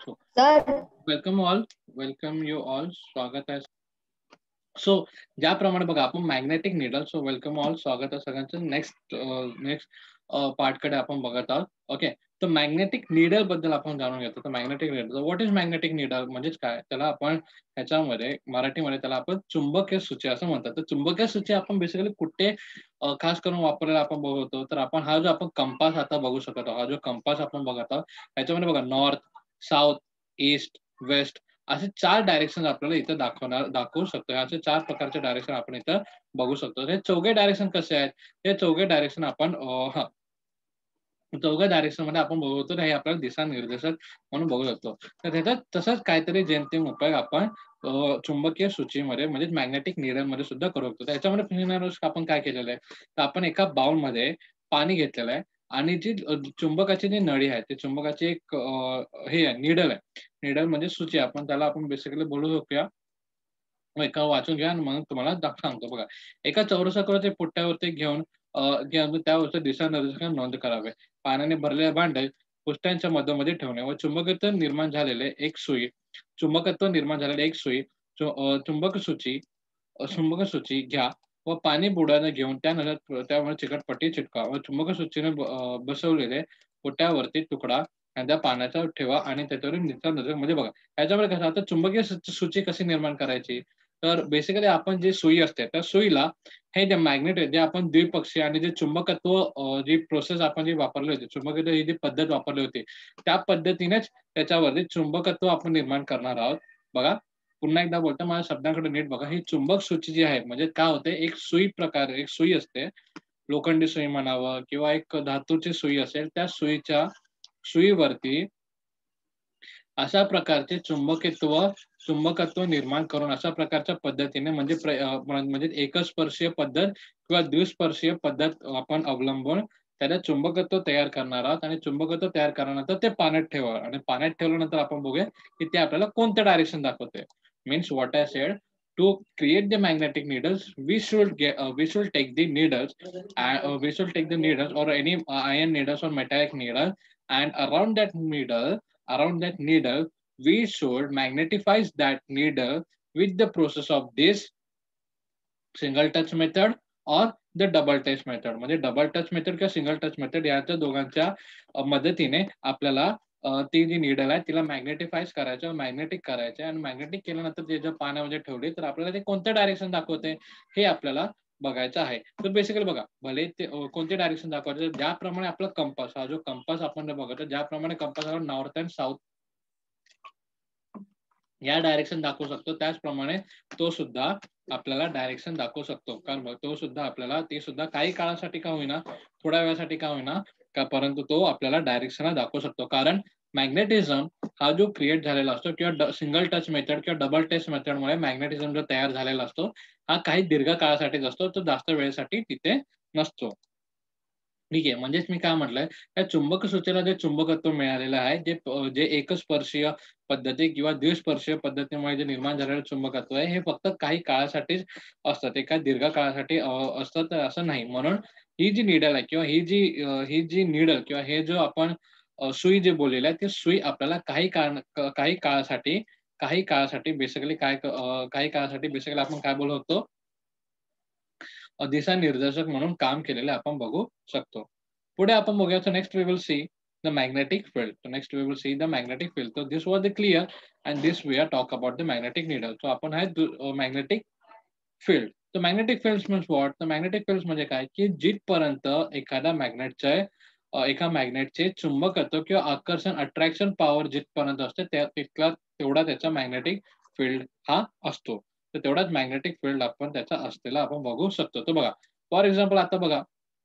So Sir, welcome all, welcome you all. स्वागत आहे. So ज्याप्रमाणे बघा आपण magnetic needle. So welcome all, स्वागत आहे सगळ्यांचं. नेक्स्ट पार्टकडे आपण बघत आहोत. ओके, तर मॅग्नेटिक निडल बद्दल आपण जाणून घेतो. तर magnetic needle, what is magnetic needle म्हणजेच काय, त्याला आपण ह्याच्यामध्ये मराठीमध्ये त्याला आपण चुंबकीय सूची असं म्हणतात. तर चुंबकीय सूची आपण बेसिकली कुठे खास करून वापरलेला आपण बघतो, तर आपण हा जो आपण कंपास आता बघू शकत आहोत, हा जो कंपास आपण बघत आहोत ह्याच्यामध्ये बघा नॉर्थ, साऊथ, ईस्ट, वेस्ट असे 4 डायरेक्शन आपल्याला इथं दाखवू शकतो. असे 4 प्रकारचे डायरेक्शन आपण इथं बघू शकतो. हे चौघे डायरेक्शन कसे आहेत? हे चौघे डायरेक्शन आपण चौघ्या डायरेक्शन मध्ये आपण बघतो, हे आपल्याला दिशा निर्देशक म्हणून बघू शकतो. तर त्याच्यात तसंच काहीतरी जेमतेम उपयोग आपण चुंबकीय सूचीमध्ये म्हणजे मॅग्नेटिक निडल मध्ये सुद्धा करू शकतो. त्याच्यामध्ये आपण काय केलेलं आहे, तर आपण एका बाउलमध्ये पाणी घेतलेलं आहे आणि जी चुंबकाची जी नळी आहे, ती चुंबकाची एक हे आहे, निडल आहे. निडल म्हणजे सूची, आपण बेसिकली बोलू शकूया. एका वाचून घ्या आणि मग तुम्हाला सांगतो बघा. एका चौरसाकृती पुट्ट्यावरती घेऊन त्यावरती दिशानिर्देशांक नोंद करावे. पाण्याने भरलेले भांडे पुष्ट्यांच्या मधोमधी ठेवणे व चुंबकत्व निर्माण झालेले एक सुई चुंबक सूची घ्या व पाणी बुडाने घेऊन त्यावर चिकटपट्टी चिटका व चुंबक सूचीने बसवलेले पुट्ट्यावरती तुकडा त्या पाण्याचा ठेवा आणि त्याच्यावरून दिशानिर्देशक म्हणजे बघा. याच्यामध्ये कसं, आता चुंबकीय सूची कशी निर्माण करायची, तर बेसिकली आपण जी सुई असते त्या सुईला हे जे मॅग्नेट आहे, जे आपण द्विपक्षीय आणि जे चुंबकत्व जी प्रोसेस आपण जी वापरली होती, चुंबकत्व ही जी पद्धत वापरली होती, त्या पद्धतीनेच त्याच्यावरती चुंबकत्व आपण निर्माण करणार आहोत. बघा, पुन्हा एकदा बोलतो, माझ्या शब्दांकडे नीट बघा. ही चुंबक सूची जी आहे, म्हणजे काय होते, एक सुई असते, लोखंडी सुई म्हणावं किंवा एक धातूची सुई असेल, त्या सुईवरती अशा प्रकारचे चुंबकत्व निर्माण करून अशा प्रकारच्या पद्धतीने म्हणजे एकस्पर्शीय पद्धत किंवा द्विस्पर्शीय पद्धत आपण अवलंबून त्याला चुंबकत्व तयार करणार आहोत. आणि चुंबकत्व तयार केल्यानंतर ते पाण्यात ठेवा आणि पाण्यात ठेवल्यानंतर आपण बघूया की ते आपल्याला कोणत्या डायरेक्शन दाखवते. Means what I said, to create the magnetic needles, we should take the needles, we should take the needles or any iron needles or metallic needle, and around that needle we should magnetize that needle with the process of this single touch method और the double touch method. म्हणजे double touch method किंवा single touch method याच्या दोघांच्या मदतीने आपल्याला ती जी needle आहे तिला मॅग्नेटिफाईज करायचं, मॅग्नेटिक करायचं आणि मॅग्नेटिक केल्यानंतर ते जर पाण्यामध्ये ठेवली तर आपल्याला ते कोणत्या डायरेक्शन दाखवते हे आपल्याला बघायचं आहे. तर बेसिकली बघा, भले ते कोणते डायरेक्शन दाखवायचं, ज्याप्रमाणे आपला कंपास, हा जो कंपास आपण बघतो, ज्याप्रमाणे कंपास नॉर्थ अँड साऊथ या डायरेक्शन दाखवू शकतो, त्याचप्रमाणे तो सुद्धा आपल्याला डायरेक्शन दाखवू शकतो. कारण तो सुद्धा आपल्याला, ते सुद्धा काही काळासाठी का होईना, थोड्या वेळासाठी का होईना का, परंतु तो आपल्याला डायरेक्शन दाखवू शकतो. कारण मॅग्नेटिझम हा जो क्रिएट झालेला असतो किंवा सिंगल टच मेथड किंवा डबल टच मेथडमुळे मॅग्नेटिझम जो तयार झालेला असतो, हा काही दीर्घ काळासाठीच असतो, तो जास्त वेळेसाठी तिथे नसतो. ठीक आहे. म्हणजेच मी काय म्हटलंय, त्या चुंबक सूचीला जे चुंबकत्व मिळालेलं आहे, जे एकस्पर्शीय पद्धती किंवा द्विस्पर्शीय पद्धतीमुळे जे निर्माण झालेलं चुंबकत्व आहे, हे फक्त काही काळासाठीच असतं. ते काही दीर्घ काळासाठी असतं तर असं नाही. म्हणून ही जी निडल आहे किंवा ही जी निडल किंवा हे जो आपण सुई जे बोललेलं आहे, ती सुई आपल्याला काही काळासाठी बेसिकली आपण काय बोलत होतो, दिशानिर्देशक म्हणून काम केलेले आपण बघू शकतो. पुढे आपण बघूया. Next we will see the magnetic field. Next we will see the magnetic field. So this was the clear and this we are talk about the magnetic needle. So आपण आहे मॅग्नेटिक फील्ड. तर magnetic field means what. तर magnetic field म्हणजे काय, की जिथपर्यंत एका मॅग्नेटचे चुंबकत्व किंवा आकर्षण, अट्रॅक्शन पॉवर जिथपर्यंत असते तेवढा त्याचा मॅग्नेटिक फील्ड हा असतो. तर तेवढाच मॅग्नेटिक फील्ड आपण त्याचा असलेला आपण बघू शकतो. तर बघा, फॉर एक्झाम्पल आता बघा,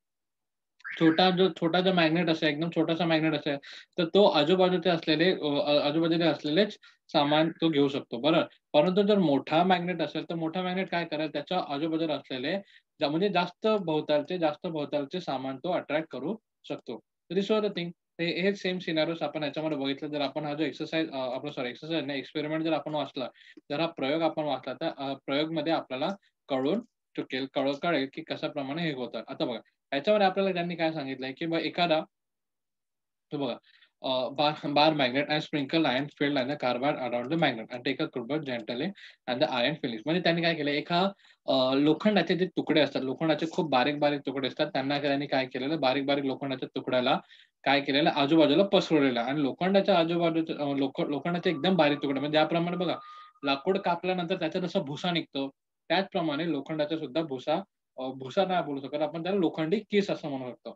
छोटा जो मॅग्नेट असेल, एकदम छोटासा मॅग्नेट असेल, तर तो आजूबाजूचे असलेलेच सामान तो घेऊ शकतो, बरोबर. परंतु जर मोठा मॅग्नेट असेल, तर मोठा मॅग्नेट काय करेल, त्याच्या आजूबाजूला असलेले म्हणजे जास्त भोवतालचे सामान तो अट्रॅक्ट करू शकतो. This was the thing. हे सेम सिनारिओस आपण याच्यामध्ये बघितलं. जर आपण हा जो एक्सरसाइज नाही, एक्सपेरिमेंट जर आपण वाचला, जर हा प्रयोग आपण वाचला, तर प्रयोगमध्ये आपल्याला कळेल की कशाप्रमाणे हे होतं. आता बघा, याच्यावर आपल्याला त्यांनी काय सांगितलंय, की एखादा, तो बघा, bar magnet and sprinkle iron filled and the carbide around the magnet and take a crowbar gently and the iron fillings. म्हणजे त्यांनी काय केलं, एका लोखंडाचे जे तुकडे असतात, लोखंडाचे खूप बारीक बारीक तुकडे असतात, त्यांनी काय केलेलं, बारीक बारीक लोखंडाच्या तुकड्याला काय केलेलं, आजूबाजूला पसरवलेलं आणि लोखंडाच्या आजूबाजूच्या लोखंडाचे एकदम बारीक तुकडे, म्हणजे ज्याप्रमाणे बघा लाकूड कापल्यानंतर त्याच्यात असा भुसा निघतो, त्याचप्रमाणे लोखंडाचा सुद्धा भुसा, भुसा नाही बोलू शकत आपण, त्याला लोखंडी केस असं म्हणू शकतो.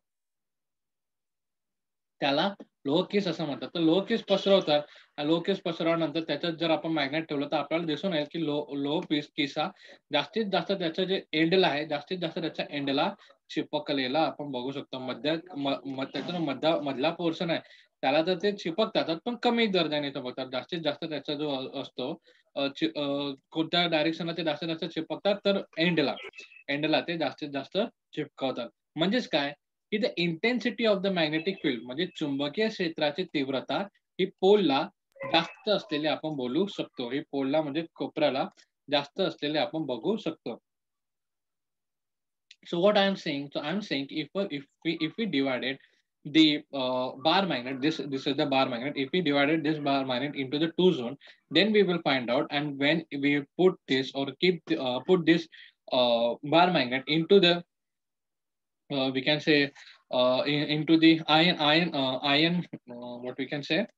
त्याला लोहकेस असं म्हणतात. तर लोहकेस पसरवतात. लोहकेस पसरवल्यानंतर त्याच्यात जर आपण मॅग्नेट ठेवलं, तर आपल्याला दिसून येईल, की लोह केस हा जास्तीत जास्त त्याचं जे एंडला आहे, जास्तीत जास्त त्याच्या एंडला चिपकलेला आपण बघू शकतो. त्याचा मधला पोर्शन आहे, त्याला तर ते चिपकतात, पण कमी दर्जाने चिपकतात. जास्तीत जास्त त्याचा जो असतो, कोणत्या डायरेक्शनला ते जास्तीत जास्त चिपकतात, तर एंडला ते जास्तीत जास्त चिपकवतात. म्हणजेच काय, की the intensity of the magnetic field म्हणजे चुंबकीय क्षेत्राची तीव्रता ही पोलला जास्त असलेली आपण बोलू शकतो. ही पोलला म्हणजे कोपऱ्याला जास्त असलेले आपण बघू शकतो. So what I am saying, so I am saying if we divided the bar magnet, this is the bar magnet. If we divided this bar magnet into the two zone, then we will find out. And when we put this or put this bar magnet into the, we can say, into the iron, what we can say,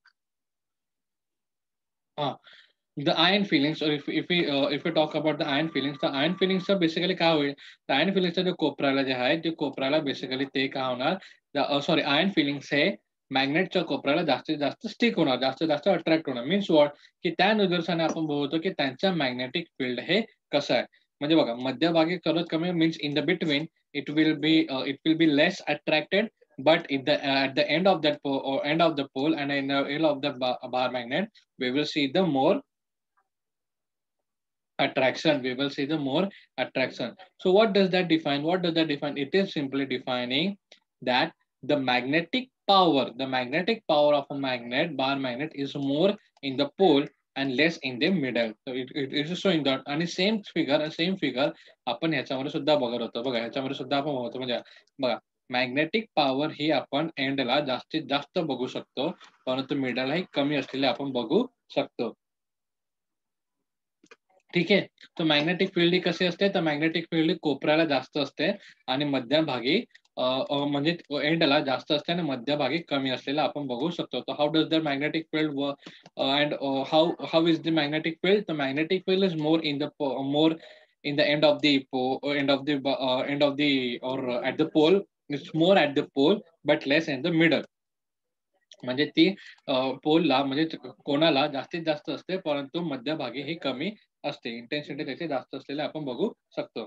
uh, the iron fillings, or if we talk about the iron fillings तर basically काय होईल, तर iron फिलिंगचा जो कोपऱ्याला जे आहे, ते कोपऱ्याला basically ते काय होणार, सॉरी आयर्न फिलिंग्स हे मॅग्नेटच्या कोपऱ्याला जास्तीत जास्त स्टिक होणार, जास्तीत जास्त अट्रॅक्ट होणार. मीन्स वॉट, की त्या निदर्शनाने आपण बोलतो की त्यांच्या मॅग्नेटिक फील्ड हे कसं आहे. म्हणजे बघा, मध्यभागी करत कमी, means in the between it will be less attracted, but at the end of that pole, or end of the pole, and in the end of the bar magnet, we will see the more attraction. We will see the more attraction. So what does that define? What does that define? It is simply defining that the magnetic power of a bar magnet is more in the pole and less in the middle. So it is showing that. आणि same figure आपण ह्याच्यामध्ये सुद्धा बघत होतो. बघा, ह्याच्यामध्ये सुद्धा आपण बघतो, म्हणजे बघा, मॅग्नेटिक पॉवर ही आपण एंडला जास्तीत जास्त बघू शकतो, परंतु मिडलला ही कमी असलेली आपण बघू शकतो. ठीक आहे. तर मॅग्नेटिक फील्ड ही कशी असते, तर मॅग्नेटिक फील्ड ही कोपऱ्याला जास्त असते आणि मध्यभागी, म्हणजे एंडला जास्त असते आणि मध्यभागी कमी असलेलं आपण बघू शकतो. तर how does the magnetic field work, and how is the magnetic field? The magnetic field is more in the end of the end of the or at the pole. It's more at the pole but less in the middle. म्हणजे ती पोलला, म्हणजे कोणाला जास्तीत जास्त असते, परंतु मध्यभागी ही कमी असते. इंटेन्सिटी त्याची जास्त असलेली आपण बघू शकतो.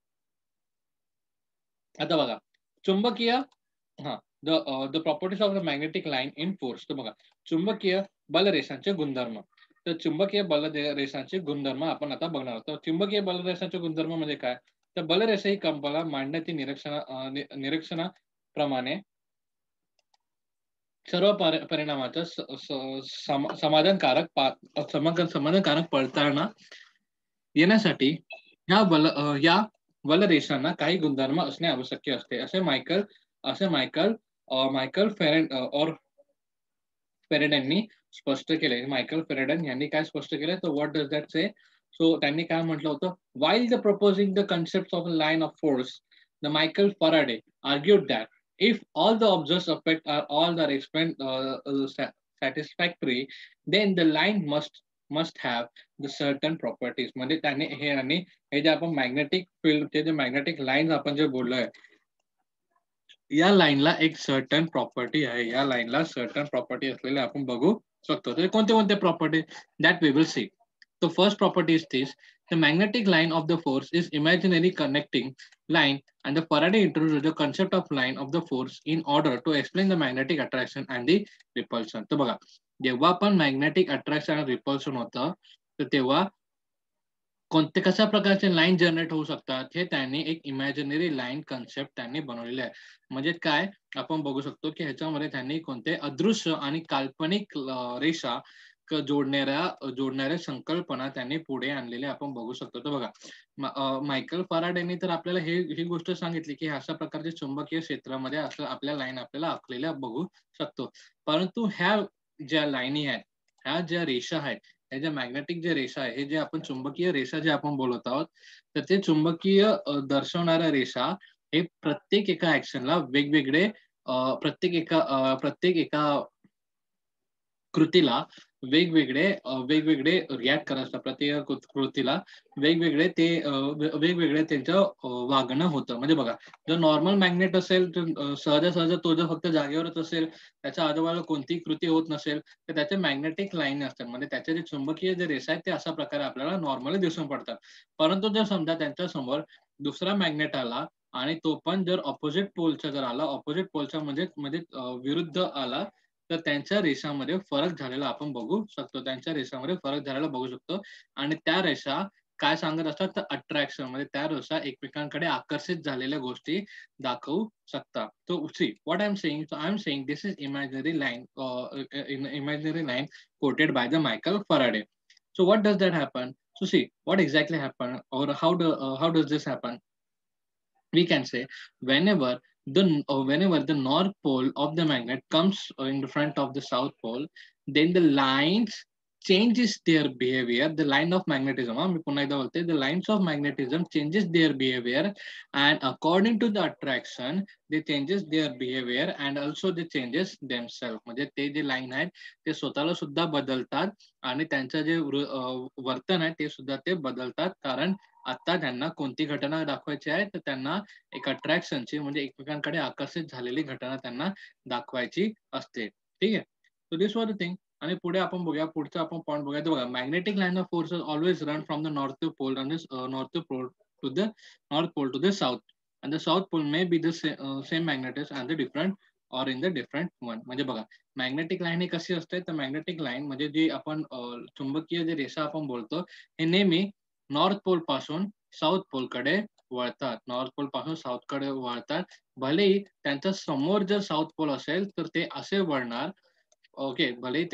आता बघा, चुंबकीय, हां, the properties of the magnetic line in force. तर बघा, चुंबकीय बलरेषांचे गुणधर्म. तर चुंबकीय बलरेषांचे गुणधर्म आपण आता बघणार आहोत. तर चुंबकीय बलरेषांचे गुणधर्म म्हणजे काय? तर बलरेषा ही कंपाला मांडण्याची निरीक्षणाप्रमाणे सर्व परिणामाचं समाधानकारक पडताळणा येण्यासाठी या बलरेषांना काही गुणधर्म असणे आवश्यक असते, असे मायकल फेरेडेंनी स्पष्ट केले. मायकल फेरेडन यांनी काय स्पष्ट केलं, तर what does that say? So त्यांनी काय म्हटलं होतं, while the proposing the concept of line of force, the Michael Faraday argued that if all the observed effects are all the satisfactory, then the line must have the certain properties. म्हणजे त्याने हे जे आपण magnetic field, जे magnetic line आपण जे बोललोय, या लाईनला एक सर्टन प्रॉपर्टी आहे. या लाईनला सर्टन प्रॉपर्टी असलेले आपण बघू शकतो. तर कोणते कोणते property, that we will see. The first property is this: the magnetic line of the force is imaginary connecting line, and the Faraday introduced the concept of line of the force in order to explain the magnetic attraction and the repulsion. तर बघा, जेव्हा पण magnetic attraction आणि repulsion होतं, तर तेव्हा कोणते कशा प्रकारचे लाईन जनरेट होऊ शकतात, हे त्यांनी एक इमॅजिनरी लाईन कन्सेप्ट त्यांनी बनवलेले आहे. म्हणजे काय, आपण बघू शकतो की ह्याच्यामध्ये त्यांनी कोणते अदृश्य आणि काल्पनिक रेषा जोडणाऱ्या संकल्पना त्यांनी पुढे आणलेल्या आपण बघू शकतो. तर बघा, मायकल फॅराडेनी तर आपल्याला ही गोष्ट सांगितली, की अशा प्रकारच्या चुंबकीय क्षेत्रामध्ये असं आपल्या लाईन आपल्याला आखलेल्या बघू शकतो. परंतु ह्या ज्या लाईनी आहेत, ह्या ज्या रेषा आहेत, ह्या ज्या मॅग्नेटिक ज्या रेषा आहे, हे जे आपण चुंबकीय रेषा जे आपण बोलत आहोत, तर ते चुंबकीय दर्शवणाऱ्या रेषा हे प्रत्येक एका ॲक्शनला वेगवेगळे प्रत्येक एका कृतीला वेगवेगळे रिएक्ट करत असतात. प्रत्येक कृतीला वेगवेगळे त्यांचं वागणं होतं. म्हणजे बघा, जर नॉर्मल मॅग्नेट असेल, तर सहजासहजी तो जर फक्त जागेवरच असेल, त्याच्या आजूबाजूला कोणतीही कृती होत नसेल, तर त्याचे मॅग्नेटिक लाईन असतात. म्हणजे त्याचे जे चुंबकीय जे रेषा आहेत, ते अशा प्रकारे आपल्याला नॉर्मली दिसून पडतात. परंतु जर समजा त्यांच्यासमोर दुसरा मॅग्नेट आला आणि तो पण जर अपोझिट पोलचा जर आला, अपोझिट पोलच्या म्हणजे म्हणजे विरुद्ध आला, तर त्यांच्या रेषामध्ये फरक झालेला आपण बघू शकतो. त्यांच्या रेषामध्ये फरक झालेला बघू शकतो आणि त्या रेषा काय सांगत असतात, तर अट्रॅक्शन म्हणजे त्या रेषा एकमेकांकडे आकर्षित झालेल्या गोष्टी दाखवू शकतात. So see what I'm saying. So I'm saying this is imaginary line, imaginary line quoted by the Michael Faraday. So what does that happen? So see what exactly happened, or how does this happen? We can say whenever whenever the north pole of the magnet comes in front of the south pole, then the lines changes their behavior. The line of magnetism, मी पुन्हा एकदा बोलते, the lines of magnetism changes their behavior, and according to the attraction they changes their behavior and also they changes themselves. म्हणजे ते जे line आहेत ते स्वतःला सुद्धा बदलतात आणि त्यांचं जे वर्तन आहे ते सुद्धा ते बदलतात. कारण आता त्यांना कोणती घटना दाखवायची आहे, तर त्यांना एक अट्रॅक्शनची म्हणजे एकमेकांकडे आकर्षित झालेली घटना त्यांना दाखवायची असते. ठीक आहे. So this was the thing. आणि पुढे आपण बघूया, पुढचा आपण पॉइंट बघूया. तर बघा, magnetic line of force always run from the north pole north pole to the north pole to the south, and the south pole may be the same magnetism and the different or in the different one. म्हणजे बघा, magnetic line ही कशी असते, तर magnetic line म्हणजे जी आपण चुंबकीय जे रेषा आपण बोलतो, हे नेहमी नॉर्थ पोल पासून साऊथ पोलकडे वळतात. नॉर्थ पोल पासून साऊथकडे वळतात. भलेही त्यांच्या समोर जर साऊथ पोल असेल, तर ते असे वळणार. ओके.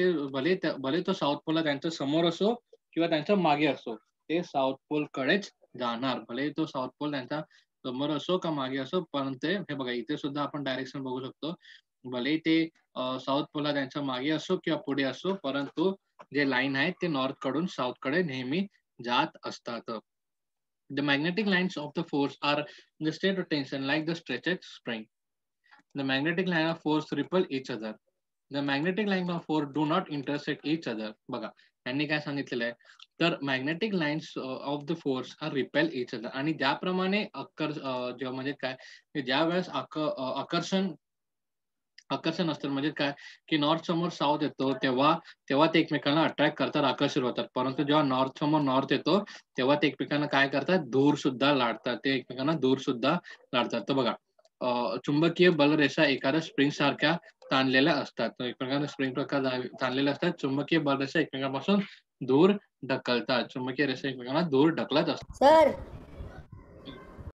भले तो साऊथ पोलला त्यांच्या समोर असो किंवा त्यांच्या मागे असो, ते साऊथ पोलकडेच जाणार. भलेही तो साऊथ पोल त्यांच्या समोर असो का मागे असो, परंतु हे बघा, इथे सुद्धा आपण डायरेक्शन बघू शकतो. भलेही ते साऊथ पोलला त्यांच्या मागे असो किंवा पुढे असो, परंतु जे लाईन आहे ते नॉर्थ कडून साऊथ कडे नेहमी जात असतात. The magnetic lines of the force are in the state of tension like the stretched spring. The magnetic line of force repel each other. The magnetic line of force do not intersect each other. बघा, यांनी काय सांगितलेलं आहे, तर magnetic lines of the force are repel each other. आणि ज्याप्रमाणे जेव्हा म्हणजे काय, ज्या वेळेस आकर्षण असतं म्हणजे काय, की नॉर्थ समोर साऊथ येतो, तेव्हा तेव्हा ते एकमेकांना अट्रॅक्ट करतात, आकर्षित होतात. परंतु जेव्हा नॉर्थ समोर नॉर्थ येतो, तेव्हा ते एकमेकांना काय करतात, दूर सुद्धा लाटतात. ते एकमेकांना दूर सुद्धा लाटतात. तर बघा, चुंबकीय बलरेषा एखाद्या स्प्रिंग सारख्या ताणलेल्या असतात. तर एकमेकांना स्प्रिंग प्रकार ताणलेल्या असतात. चुंबकीय बलरेषा एकमेकांपासून दूर ढकलतात. चुंबकीय रेषा एकमेकांना दूर ढकलत असतात. सर